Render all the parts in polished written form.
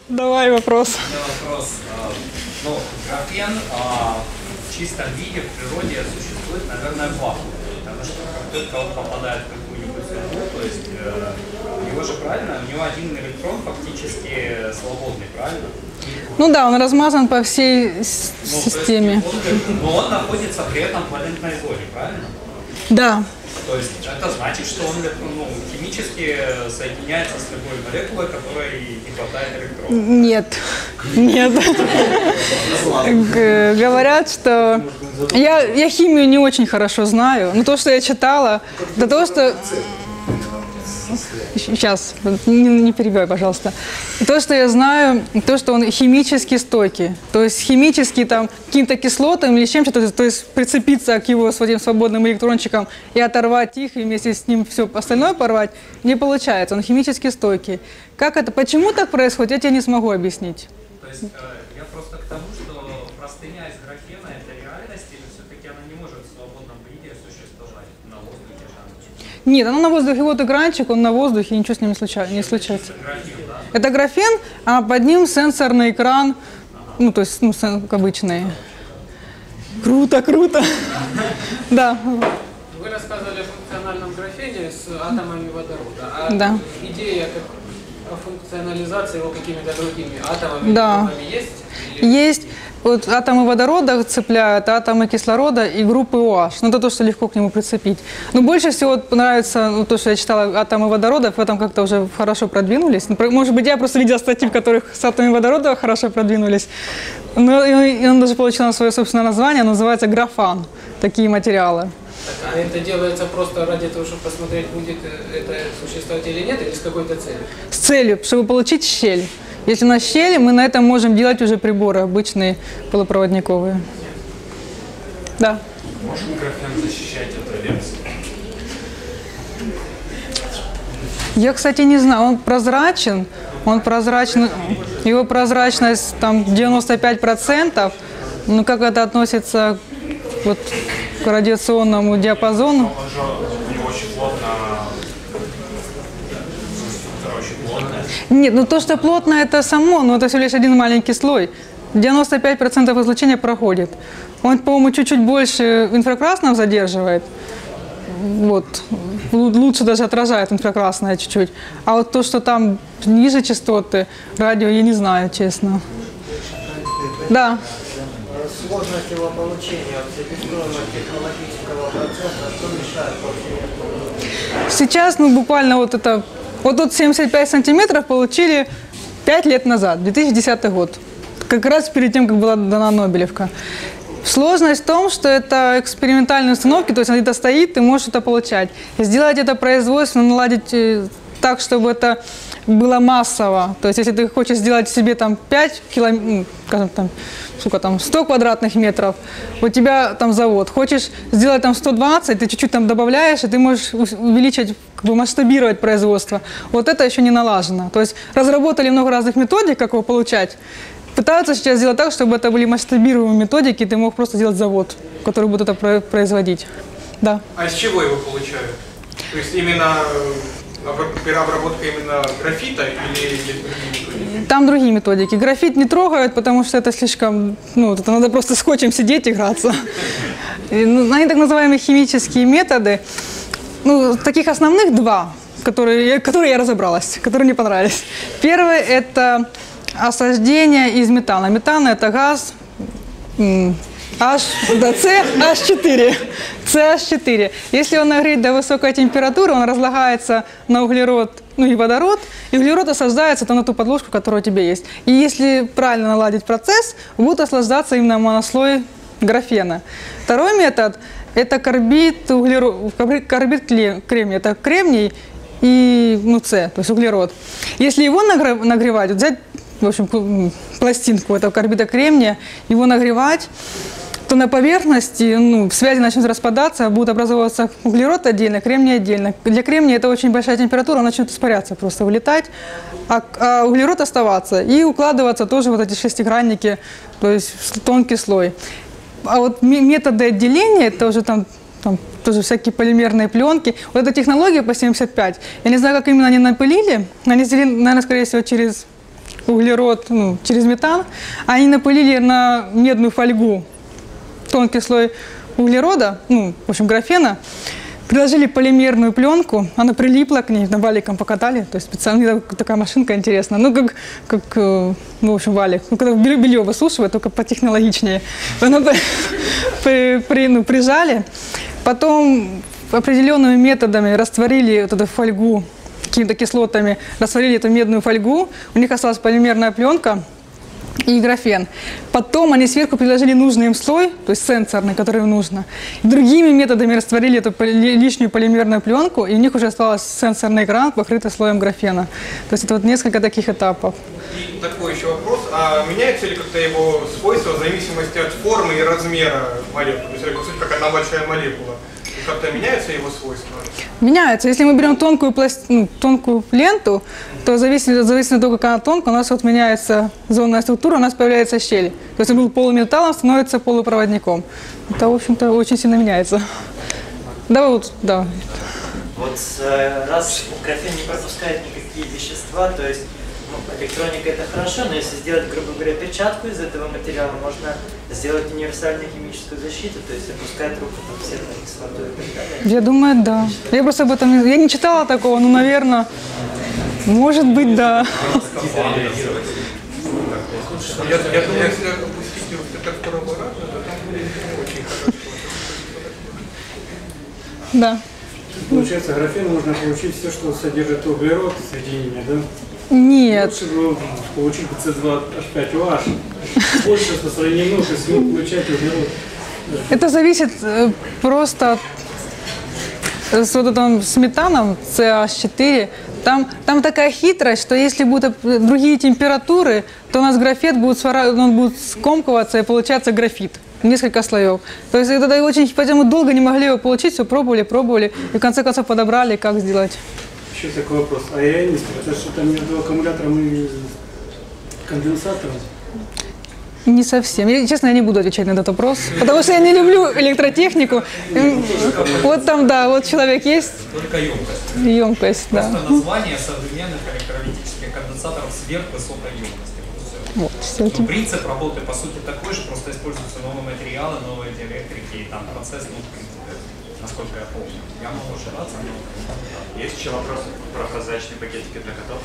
Давай вопрос. Вопрос. Ну, графен в чистом виде в природе существует, наверное, в вакууме. Потому что как только он попадает в какую-нибудь среду, то есть у него же правильно, у него один электрон фактически свободный, правильно? Ну да, он размазан по всей системе. Но он находится при этом в валентной зоне, правильно? Да. То есть это значит, что он химически соединяется с любой молекулой, которой не хватает электронов. Нет. Нет. Говорят, что... Я химию не очень хорошо знаю, но то, что я читала, это то, что... Сейчас, не перебивай, пожалуйста. То, что я знаю, то, что он химически стойкий. То есть химически там каким-то кислотам или чем-то, то есть прицепиться к его своим свободным электрончикам и оторвать их, и вместе с ним все остальное порвать, не получается. Он химически стойкий. Как это, почему так происходит, я тебе не смогу объяснить. То есть я просто к тому, что простыня из графена – это реальность, или все-таки она не может в свободном виде существовать на воздухе? Нет, она на воздухе, вот экранчик, он на воздухе, ничего с ним не случается. Это графен, а под ним сенсорный экран, ну, то есть, обычный. Круто, круто. Да. Вы рассказывали о функциональном графене с атомами водорода. А да. Идея о функционализации его какими-то другими атомами, да. Есть? Есть. Вот атомы водорода цепляют, атомы кислорода и группы OH. Ну, это то, что легко к нему прицепить. Но больше всего нравится то, что я читала, атомы водорода, в этом как-то уже хорошо продвинулись. Может быть, я просто видела статьи, в которых с атомами водорода хорошо продвинулись. Но и он даже получил свое собственное название, называется графан, такие материалы. А это делается просто ради того, чтобы посмотреть, будет это существовать или нет, или с какой-то целью? С целью, чтобы получить щель. Если у нас щели, мы на этом можем делать уже приборы обычные полупроводниковые. Да. Может графен защищать от радиации? Я, кстати, не знаю. Он прозрачен. Его прозрачность там 95%. Но как это относится вот к радиационному диапазону? Он же не очень плотно. Нет, ну то, что плотно, это само, но это всего лишь один маленький слой. 95% излучения проходит. Он, по-моему, чуть-чуть больше инфракрасного задерживает. Вот. Лучше даже отражает инфракрасное чуть-чуть. А вот то, что там ниже частоты, радио, я не знаю, честно. Да. Сложность его получения от себестоимого технологического процесса, что мешает получению? Сейчас, буквально вот это... Вот тут 75 сантиметров получили 5 лет назад, 2010 год. Как раз перед тем, как была дана Нобелевка. Сложность в том, что это экспериментальные установки, то есть она где-то стоит, ты можешь это получать. Сделать это производственно, наладить так, чтобы это было массово. То есть если ты хочешь сделать себе там 5 километров, скажем там, 100 квадратных метров, у тебя там завод. Хочешь сделать там 120, ты чуть-чуть там добавляешь, и ты можешь увеличить, масштабировать производство. Вот это еще не налажено. То есть разработали много разных методик, как его получать. Пытаются сейчас сделать так, чтобы это были масштабируемые методики, и ты мог просто сделать завод, который будет это производить. Да. А из чего его получают? То есть именно переобработка именно графита или есть другие методики? Там другие методики. Графит не трогают, потому что это слишком... это надо просто скотчем сидеть, играться. Они так называемые химические методы. Таких основных два, которые я разобралась, которые мне понравились. Первый – это осаждение из метана. Метан – это газ CH4. Если он нагреть до высокой температуры, он разлагается на углерод, и водород, и углерод осаждается на ту подложку, которая у тебя есть. И если правильно наладить процесс, будет осаждаться именно монослой графена. Второй метод – это карбид кремния. Это кремний и С, то есть углерод. Если его нагревать, взять, в общем, пластинку этого карбида кремния, его нагревать, то на поверхности связи начнут распадаться, будет образовываться углерод отдельно, кремний отдельно. Для кремния это очень большая температура, он начнет испаряться, просто вылетать, а углерод оставаться и укладываться тоже вот эти шестигранники, то есть в тонкий слой. А вот методы отделения, это уже там тоже всякие полимерные пленки. Вот эта технология по 75, я не знаю, как именно они напылили, они сделали, наверное, скорее всего, через углерод через метан. Они напылили на медную фольгу тонкий слой углерода, в общем, графена, приложили полимерную пленку, она прилипла к ней, на валиком покатали, то есть специально такая машинка интересная, в общем, валик, когда белье высушивают, только потехнологичнее. Она прижали, потом определенными методами растворили вот эту фольгу, какими-то кислотами, растворили эту медную фольгу, у них осталась полимерная пленка и графен. Потом они сверху приложили нужный им слой, то есть сенсорный, который им нужно. И другими методами растворили эту лишнюю полимерную пленку, и у них уже остался сенсорный экран, покрытый слоем графена. То есть это вот несколько таких этапов. И такой еще вопрос. А меняется ли как-то его свойства в зависимости от формы и размера молекулы? То есть, как одна большая молекула. Как-то меняются его свойства? Меняются. Если мы берем тонкую ленту, то зависит от того, как она тонкая, у нас вот меняется зонная структура, у нас появляется щель. То есть, если был полуметаллом, становится полупроводником. Это, в общем-то, очень сильно меняется. Да. Вот раз графен не пропускает никакие вещества, то есть электроника это хорошо, но если сделать, грубо говоря, перчатку из этого материала, можно сделать универсальную химическую защиту, то есть опускать руку там все кислоту и так далее. Я думаю, да. Я просто об этом я не читала такого, но, наверное, может быть, да. Я думаю, если опустить это второго раза, то там будет не очень хорошо. Да. Получается, графен можно получить все, что содержит углерод в соединении, да? Нет. Лучше было получить С2H5OH. Больше распространено, то есть получать углерод. Это зависит просто с метаном, CH4. Там такая хитрость, что если будут другие температуры, то у нас графет будет скомкиваться и получаться графит. Несколько слоев. То есть это очень, поэтому долго не могли его получить, все пробовали, и в конце концов подобрали, как сделать. Еще такой вопрос. А ионист, это что-то между аккумулятором и конденсатором? Не совсем. Честно, я не буду отвечать на этот вопрос, потому что я не люблю электротехнику. Вот там, да, вот человек есть. Только емкость. Емкость, да. Просто название современных электролитических конденсаторов сверхвысокой емкости. Вот, все. Принцип работы, по сути, такой же, просто используются новые материалы, новые диэлектрики, и там процесс, в принципе, насколько я помню. Я могу ошибаться, но... Есть еще вопрос про прозрачные пакетики для котов?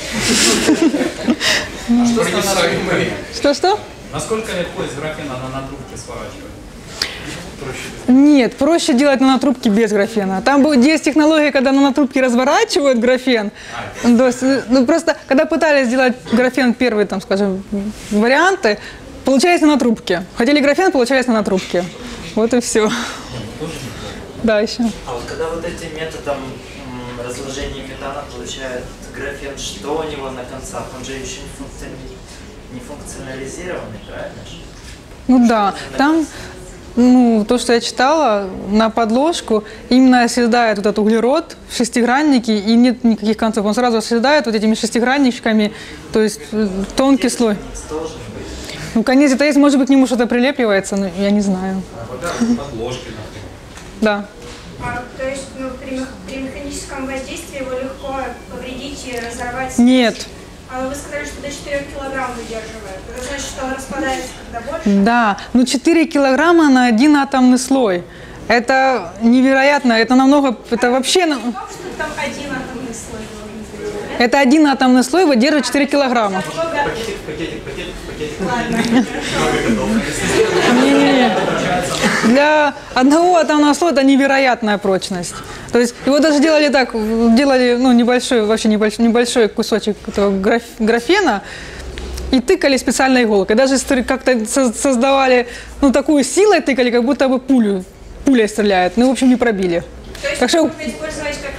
Что? Насколько легко из графена на трубке сворачивать? Нет, проще делать нанотрубки без графена. Там есть технология, когда нанотрубки разворачивают графен. То есть, просто, когда пытались сделать графен первые, там, скажем, варианты, получались нанотрубки. Хотели графен, получались нанотрубки. Вот и все. Да, еще. А вот когда вот этим методом разложения метана получает графен, что у него на концах? Он же еще не функционализированный, правильно? Ну да, там, то, что я читала, на подложку именно оседает вот этот углерод в шестиграннике, и нет никаких концов. Он сразу оседает вот этими шестигранничками, то есть тонкий слой. Конец это есть, может быть, к нему что-то прилепливается, но я не знаю. Подложки, например. Да. То есть при механическом воздействии его легко повредить и разорвать? Нет. А вы сказали, что до 4 килограмм выдерживает. Это значит, что он распадается когда больше? Да, 4 килограмма на один атомный слой. Это невероятно, это намного, это вообще... Что там один атомный слой должен быть? Это один атомный слой выдерживает 4 килограмма. Пакетик. Ладно, Не-не-не. Для одного атомного слоя это невероятная прочность. То есть его даже делали так, небольшой, вообще небольшой кусочек этого графена и тыкали специальной иголкой. Даже как-то создавали, такую силой тыкали, как будто бы пуля стреляет. В общем, не пробили. То есть Так что... можно использовать как,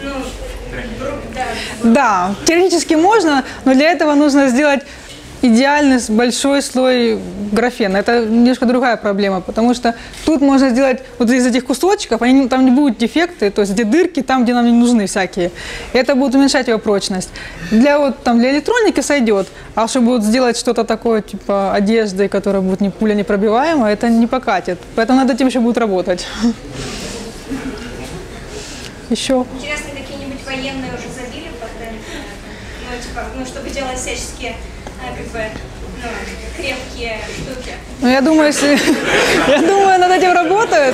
Да, теоретически можно, но для этого нужно сделать идеальный большой слой графена. Это немножко другая проблема, потому что тут можно сделать вот из этих кусочков, там не будут дефекты, то есть где дырки, там, где нам не нужны всякие. Это будет уменьшать его прочность. Для электроники сойдет, а чтобы сделать что-то такое, типа одежды, которая будет пуля непробиваемая, это не покатит. Поэтому над этим еще будет работать. Еще. Интересно, какие-нибудь военные уже забили патенты на это? Чтобы делать всяческие крепкие штуки. Ну, я думаю, я думаю, над этим работают.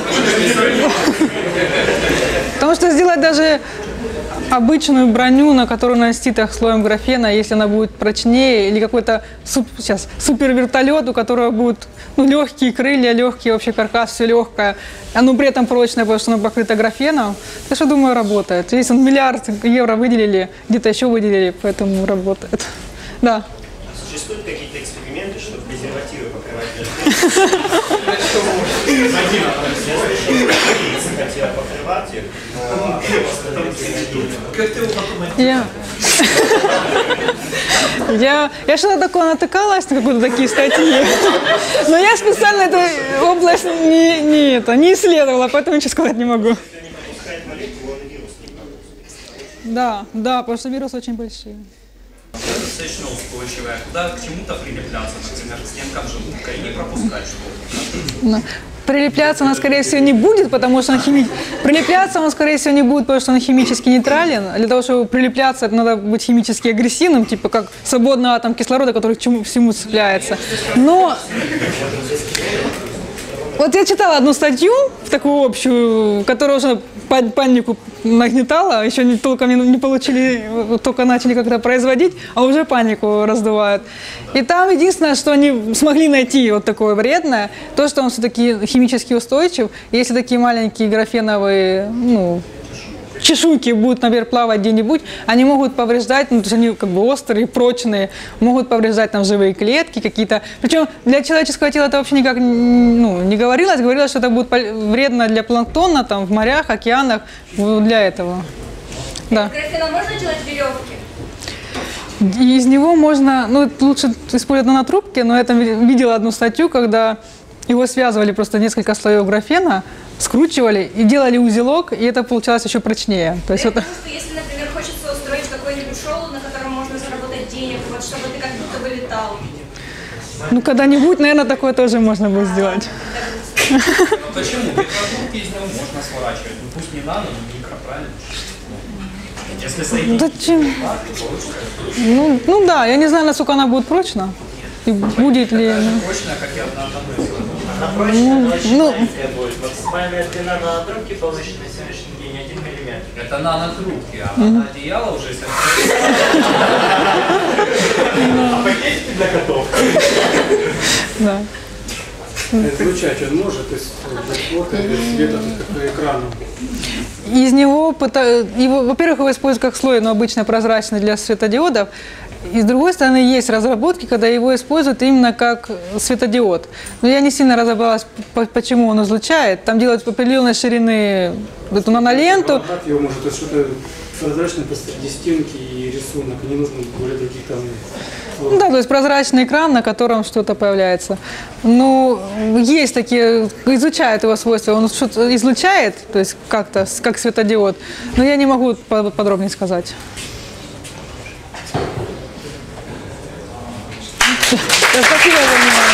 Потому что сделать даже обычную броню, на которую нанести так слоем графена, если она будет прочнее, или какой-то супер вертолет, у которого будут легкие крылья, легкий вообще каркас, все легкое, оно при этом прочное, потому что оно покрыто графеном, я что думаю, работает. Здесь он миллиард евро выделили, где-то еще выделили, поэтому работает. Да. Существуют какие-то эксперименты, чтобы презервативы покрывать хотела покрывать их, но я что-то такое натыкалась на какие-то такие статьи, но я специально эту область не исследовала, поэтому ничего сказать не могу. Да, потому что вирусы очень большие. Достаточно устойчивая, куда к чему-то прилепляться, например, к стенкам желудка и не пропускать что-то. Прилепляться она, скорее всего, не будет, потому что прилепляться он, скорее всего, не будет, потому что он химически нейтрален. Для того, чтобы прилепляться, это надо быть химически агрессивным, типа как свободный атом кислорода, который к всему цепляется. Но вот я читала одну статью, такую общую, которая уже панику нагнетала, еще толком не получили, только начали как-то производить, а уже панику раздувают. И там единственное, что они смогли найти вот такое вредное, то, что он все-таки химически устойчив. Если такие маленькие графеновые, чешуйки будут, например, плавать где-нибудь, они могут повреждать, то есть они как бы острые, прочные, могут повреждать там живые клетки какие-то. Причем для человеческого тела это вообще никак не говорилось. Говорилось, что это будет вредно для планктона там, в морях, океанах, для этого. Да. Графеном можно делать веревки? Из него можно, лучше использовать нанотрубки, но я там видела одну статью, когда его связывали просто несколько слоев графена, скручивали и делали узелок, и это получалось еще прочнее. То есть Потому что если, например, хочется устроить какой-нибудь шоу, на котором можно заработать денег, вот чтобы ты как будто бы летал. Когда-нибудь, наверное, такое тоже можно будет сделать. Почему? Микротрубки из него можно сворачивать. Пусть не нано, но микро, правильно? Если соединить, Зачем? Да, я не знаю, насколько она будет прочна. И будет ли она. Прочная, как и одна таблетка. Она прочная, но очень маленькая будет. Максимальная длина нанотрубки получена на сегодняшний день 1 мм. Это нанотрубки, а наноодеяло уже если... А пакетики для котов? Да. Излучать он может, то есть фото без света, как по экрану. Из него, во-первых, его используют как слой, но обычно прозрачный для светодиодов. И с другой стороны, есть разработки, когда его используют именно как светодиод. Но я не сильно разобралась, почему он излучает. Там делают определенной ширины эту наноленту. Его может что-то прозрачное посреди стенки и рисунок, не нужно более других там... Да, то есть прозрачный экран, на котором что-то появляется. Есть такие, изучают его свойства, он что-то излучает, то есть как-то, как светодиод, но я не могу подробнее сказать. Спасибо за внимание.